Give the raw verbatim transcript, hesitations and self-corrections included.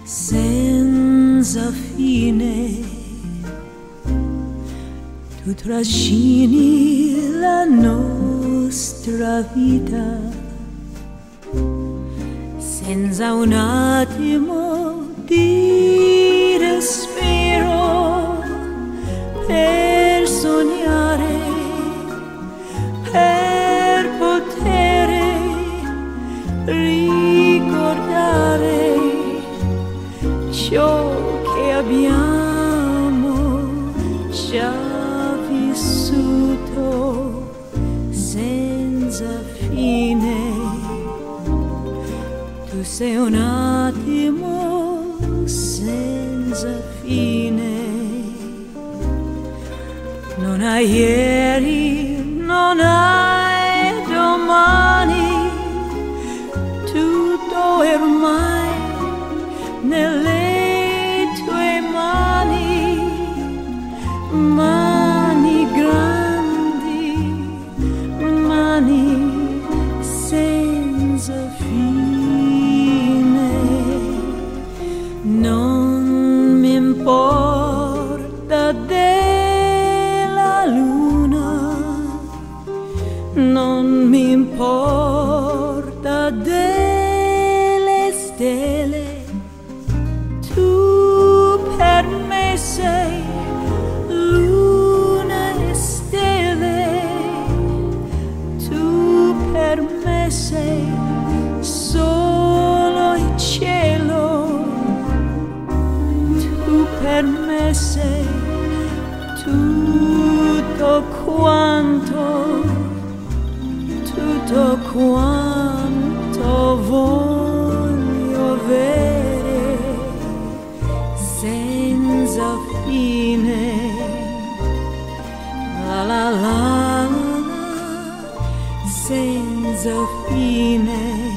senza fine. Tu trascini la nostra vita senza un attimo di respiro, per sognare, per poter ricordare ciò che abbiamo già vissuto senza fine. Tu sei un attimo senza fine. Non hai ieri, non hai domani, tutto ormai nelle tue mani, mani grandi, mani senza fine. Non mi importa della luna, non mi importa delle stelle, tu per me sei luna e stelle, tu per me sei solo il cielo, tu per me sei tutto quanto, tutto quanto voglio avere senza fine. La la la la, senza fine.